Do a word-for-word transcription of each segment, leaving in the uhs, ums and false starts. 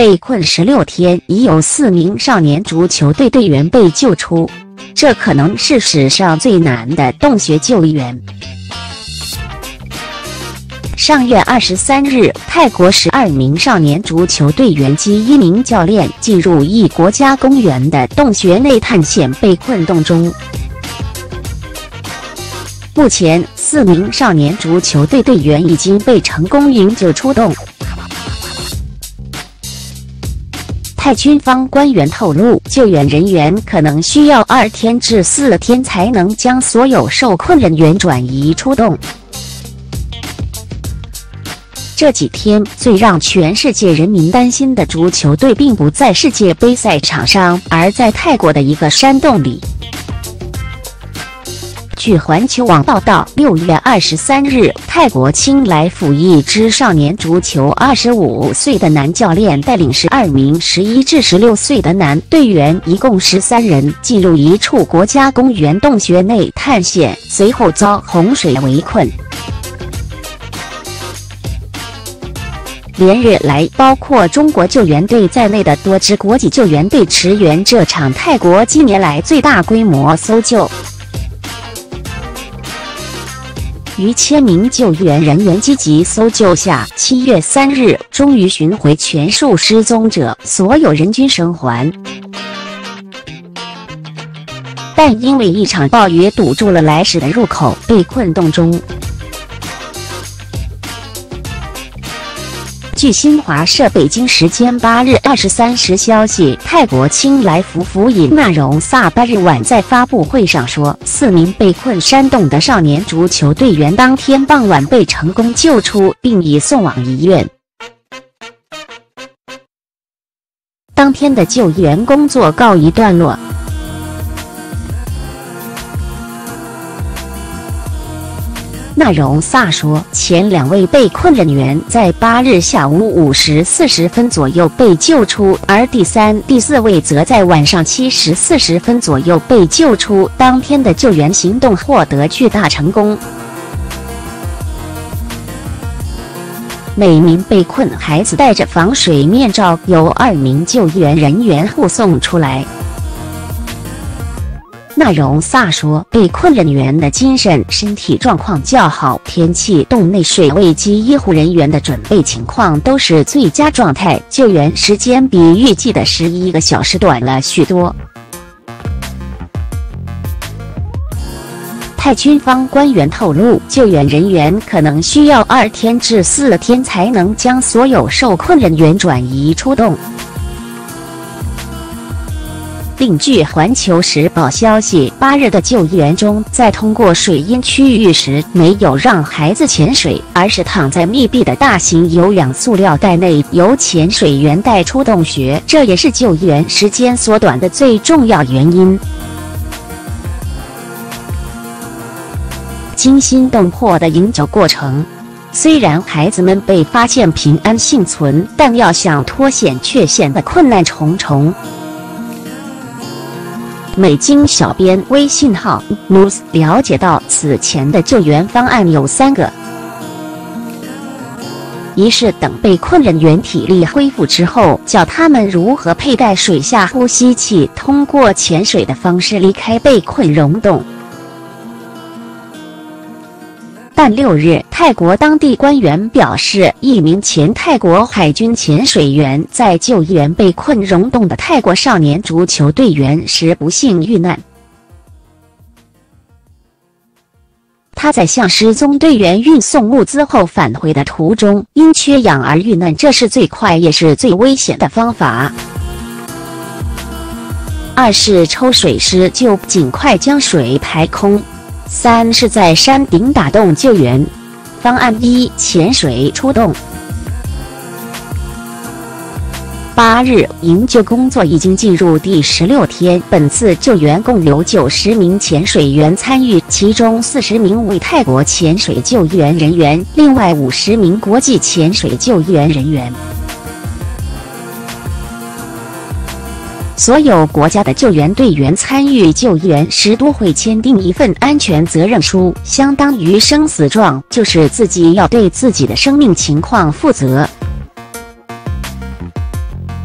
被困十六天，已有四名少年足球队队员被救出，这可能是史上最难的洞穴救援。上月二十三日，泰国十二名少年足球队员及一名教练进入一国家公园的洞穴内探险，被困洞中。目前，四名少年足球队队员已经被成功营救出洞。泰军方官员透露，救援人员可能需要二天至四天才能将所有受困人员转移出洞。这几天，最让全世界人民担心的足球队并不在世界杯赛场上，而在泰国的一个山洞里。据环球网报道，六月二十三日，泰国清莱府一支少年足球二十五岁的男教练带领十二名十一至十六岁的男队员，一共十三人，进入一处国家公园洞穴内探险，随后遭洪水围困。连日来，包括中国救援队在内的多支国际救援队驰援这场泰国近年来最大规模搜救。于千名救援人员积极搜救下，七月三日终于寻回全数失踪者，所有人均生还。但因为一场暴雨堵住了来时的入口，被困洞中。据新华社北京时间八日二十三时消息，泰国清莱府府尹纳荣萨八日晚在发布会上说，四名被困山洞的少年足球队员当天傍晚被成功救出，并已送往医院。当天的救援工作告一段落。纳荣萨说，前两位被困人员在八日下午五时四十分左右被救出，而第三、第四位则在晚上七时四十分左右被救出。当天的救援行动获得巨大成功。每名被困孩子戴着防水面罩，由二名救援人员护送出来。纳荣萨说，被困人员的精神、身体状况较好，天气、洞内水位及医护人员的准备情况都是最佳状态，救援时间比预计的十一个小时短了许多。泰军方官员透露，救援人员可能需要二天至四天才能将所有受困人员转移出洞。另据环球时报消息，八日的救援中，在通过水阴区域时，没有让孩子潜水，而是躺在密闭的大型有氧塑料袋内，由潜水员带出洞穴，这也是救援时间缩短的最重要原因。惊心动魄的营救过程。虽然孩子们被发现平安幸存，但要想脱险却显得困难重重。美经小编微信号 news 了解到，此前的救援方案有三个：一是等被困人员体力恢复之后，教他们如何佩戴水下呼吸器，通过潜水的方式离开被困溶洞。但六日，泰国当地官员表示，一名前泰国海军潜水员在救援被困溶洞的泰国少年足球队员时不幸遇难。他在向失踪队员运送物资后返回的途中，因缺氧而遇难，这是最快也是最危险的方法。二是抽水时就尽快将水排空。三是在山顶打洞救援。方案一：潜水出洞。八日，营救工作已经进入第十六天。本次救援共有九十名潜水员参与，其中四十名为泰国潜水救援人员，另外五十名国际潜水救援人员。所有国家的救援队员参与救援时都会签订一份安全责任书，相当于生死状，就是自己要对自己的生命情况负责。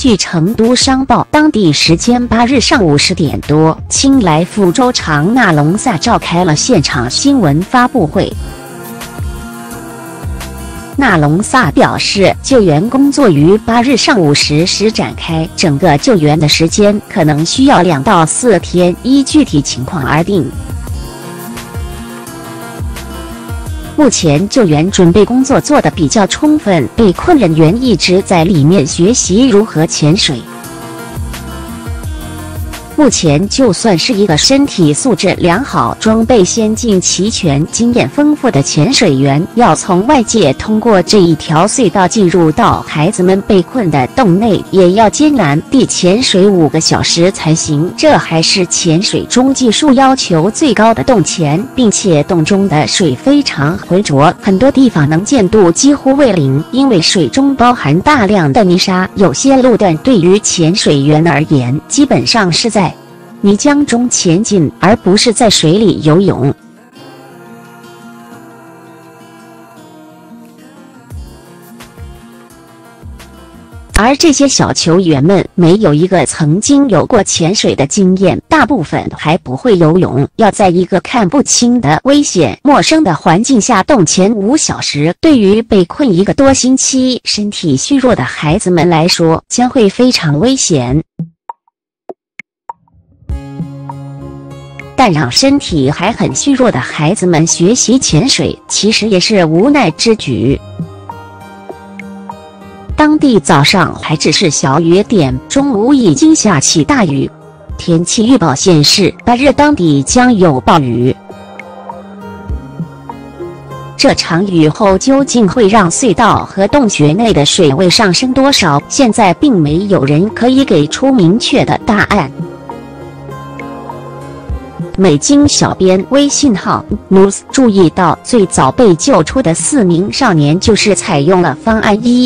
据成都商报当地时间八日上午十点多，青莱福州长纳隆萨召开了现场新闻发布会。纳隆萨表示，救援工作于八日上午十时展开，整个救援的时间可能需要两到四天，依具体情况而定。目前救援准备工作做得比较充分，被困人员一直在里面学习如何潜水。目前就算是一个身体素质良好、装备先进齐全、经验丰富的潜水员，要从外界通过这一条隧道进入到孩子们被困的洞内，也要艰难地潜水五个小时才行。这还是潜水中技术要求最高的洞潜，并且洞中的水非常浑浊，很多地方能见度几乎为零，因为水中包含大量的泥沙，有些路段对于潜水员而言，基本上是在泥浆中前进，而不是在水里游泳。而这些小球员们没有一个曾经有过潜水的经验，大部分还不会游泳，要在一个看不清的危险、陌生的环境下洞潜五小时，对于被困一个多星期、身体虚弱的孩子们来说，将会非常危险。但让身体还很虚弱的孩子们学习潜水，其实也是无奈之举。当地早上还只是小雨点，中午已经下起大雨。天气预报显示，八日当地将有暴雨。这场雨后究竟会让隧道和洞穴内的水位上升多少？现在并没有人可以给出明确的答案。美经小编微信号 news 注意到，最早被救出的四名少年就是采用了方案一。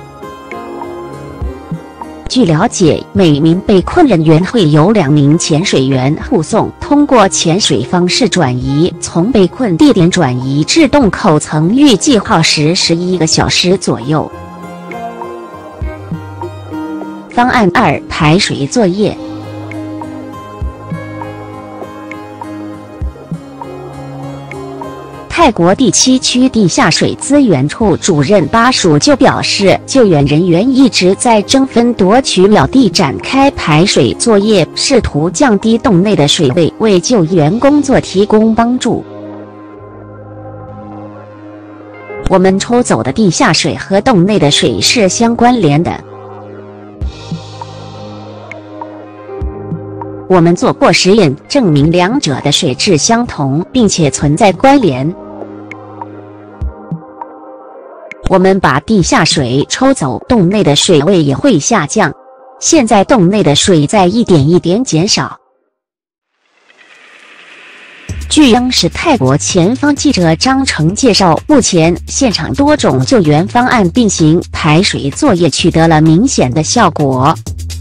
据了解，每名被困人员会有两名潜水员护送，通过潜水方式转移，从被困地点转移至洞口曾预计耗时十一个小时左右。方案二：排水作业。泰国第七区地下水资源处主任巴蜀就表示，救援人员一直在争分夺取秒地展开排水作业，试图降低洞内的水位，为救援工作提供帮助。我们抽走的地下水和洞内的水是相关联的。我们做过实验，证明两者的水质相同，并且存在关联。我们把地下水抽走，洞内的水位也会下降。现在洞内的水在一点一点减少。据央视泰国前方记者张成介绍，目前现场多种救援方案并行，排水作业取得了明显的效果。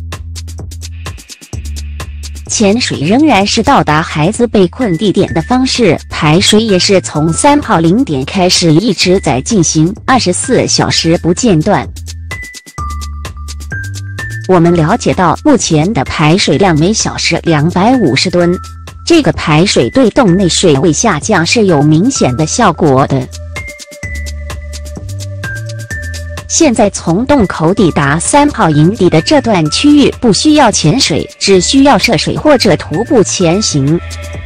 潜水仍然是到达孩子被困地点的方式，排水也是从三号零点开始一直在进行，二十四小时不间断。我们了解到，目前的排水量每小时两百五十吨，这个排水对洞内水位下降是有明显的效果的。现在从洞口抵达三号营地的这段区域不需要潜水，只需要涉水或者徒步前行。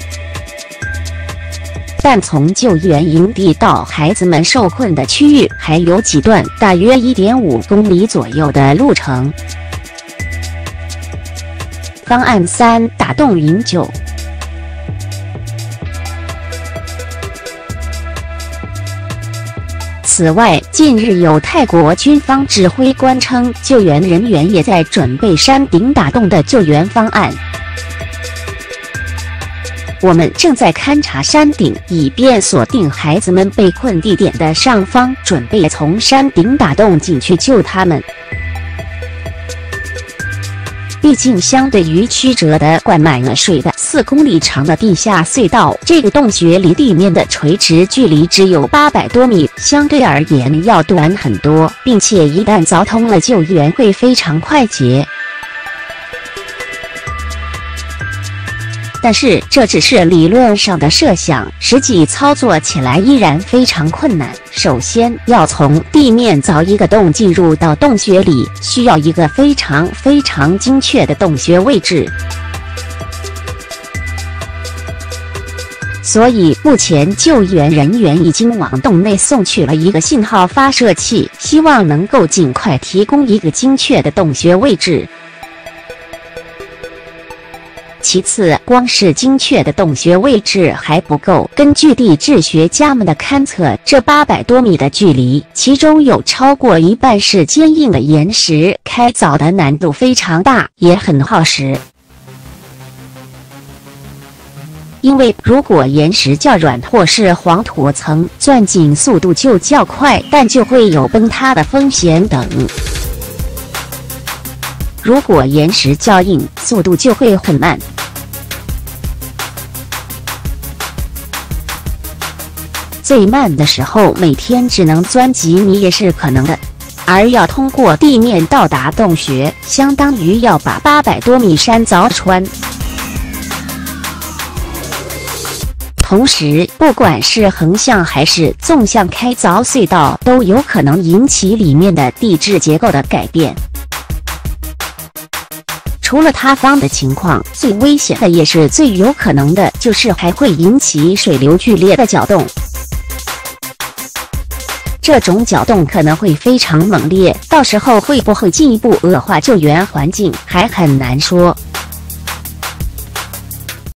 但从救援营地到孩子们受困的区域还有几段大约 一点五公里左右的路程。方案三：打洞营救。此外，近日有泰国军方指挥官称，救援人员也在准备山顶打洞的救援方案。我们正在勘察山顶，以便锁定孩子们被困地点的上方，准备从山顶打洞进去救他们。 毕竟相对于曲折的灌满了水的四公里长的地下隧道，这个洞穴离地面的垂直距离只有八百多米，相对而言要短很多，并且一旦凿通了，救援会非常快捷。但是这只是理论上的设想，实际操作起来依然非常困难。首先要从地面凿一个洞进入到洞穴里，需要一个非常非常精确的洞穴位置。所以目前救援人员已经往洞内送去了一个信号发射器，希望能够尽快提供一个精确的洞穴位置。其次，光是精确的洞穴位置还不够。根据地质学家们的勘测，这八百多米的距离，其中有超过一半是坚硬的岩石，开凿的难度非常大，也很耗时。因为如果岩石较软或是黄土层，钻井速度就较快，但就会有崩塌的风险等。如果岩石较硬，速度就会很慢。最慢的时候，每天只能钻几米也是可能的，而要通过地面到达洞穴，相当于要把八百多米山凿穿。同时，不管是横向还是纵向开凿隧道，都有可能引起里面的地质结构的改变。除了塌方的情况，最危险的也是最有可能的，就是还会引起水流剧烈的搅动。这种搅动可能会非常猛烈，到时候会不会进一步恶化救援环境，还很难说。